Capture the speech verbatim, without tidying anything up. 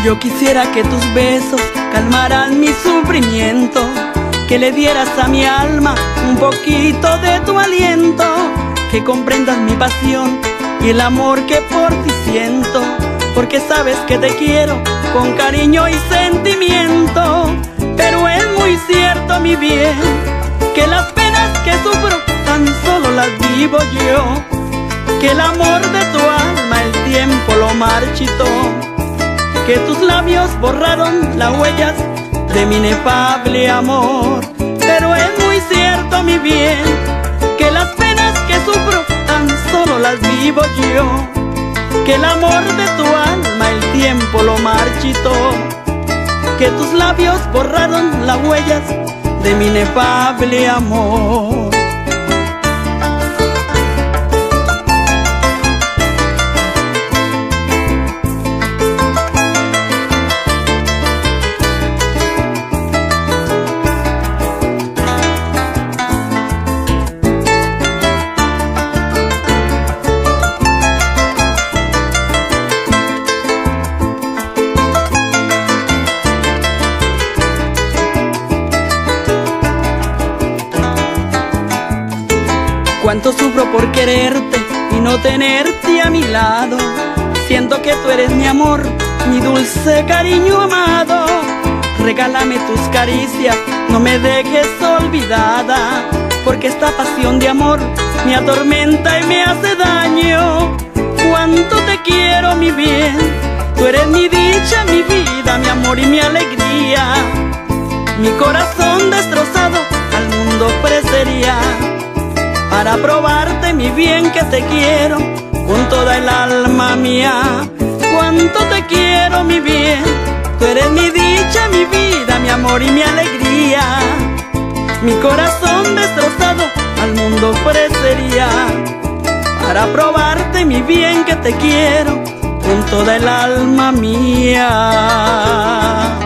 Yo quisiera que tus besos calmaran mi sufrimiento, que le dieras a mi alma un poquito de tu aliento, que comprendas mi pasión y el amor que por ti siento, porque sabes que te quiero con cariño y sentimiento. Pero es muy cierto, mi bien, que las penas que sufro tan solo las vivo yo, que el amor de tu alma el tiempo lo marchitó, que tus labios borraron las huellas de mi inefable amor. Pero es muy cierto, mi bien, que las penas que sufro tan solo las vivo yo, que el amor de tu alma el tiempo lo marchitó, que tus labios borraron las huellas de mi inefable amor. Cuánto sufro por quererte y no tenerte a mi lado. Siento que tú eres mi amor, mi dulce cariño amado. Regálame tus caricias, no me dejes olvidada, porque esta pasión de amor me atormenta y me hace daño. Cuánto te quiero, mi bien, tú eres mi dicha, mi vida, mi amor y mi alegría. Mi corazón destrozado al mundo ofrecería, para probarte, mi bien, que te quiero con toda el alma mía. Cuánto te quiero, mi bien, tú eres mi dicha, mi vida, mi amor y mi alegría. Mi corazón destrozado al mundo ofrecería, para probarte, mi bien, que te quiero con toda el alma mía.